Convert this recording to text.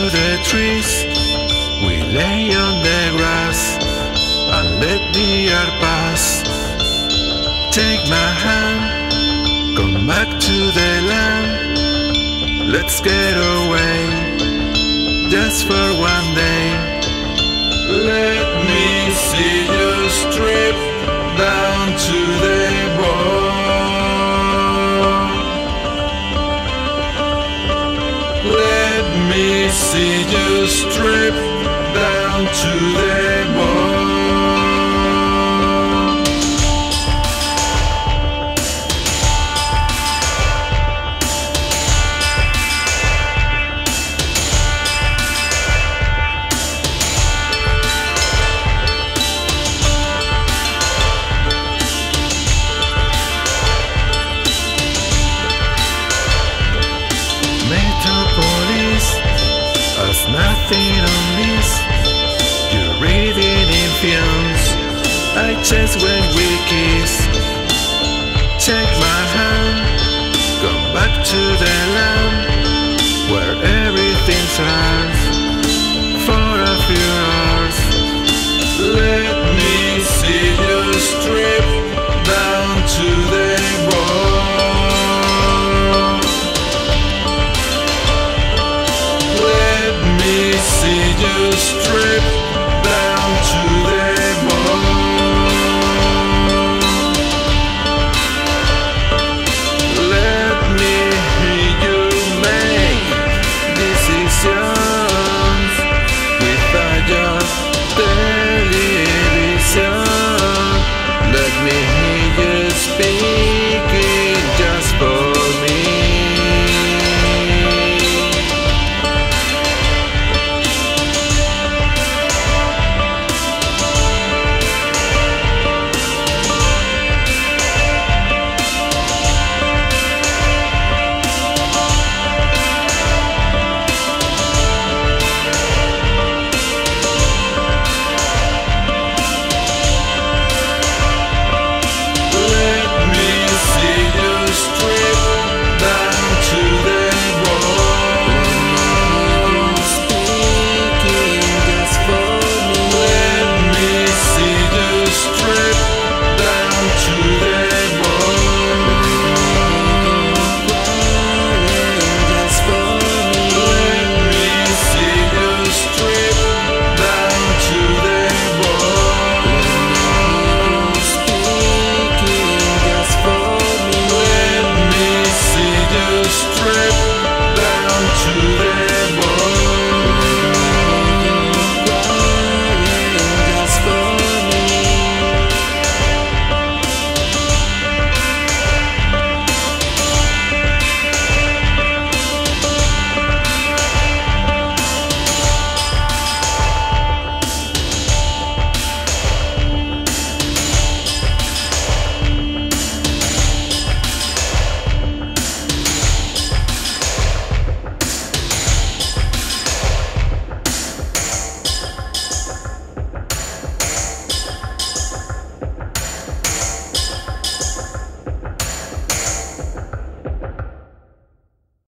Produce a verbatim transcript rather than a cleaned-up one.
the trees, we lay on the grass and let the hour pass. Take my hand, come back to the land. Let's get away, just for one day. Let me see you strip down to the bone. Let me see you strip down to the bone. Has nothing on this. You're reading in films, I chase when we kiss. Take my hand, come back to the land where everything's ours for a few hours. Let me see you straight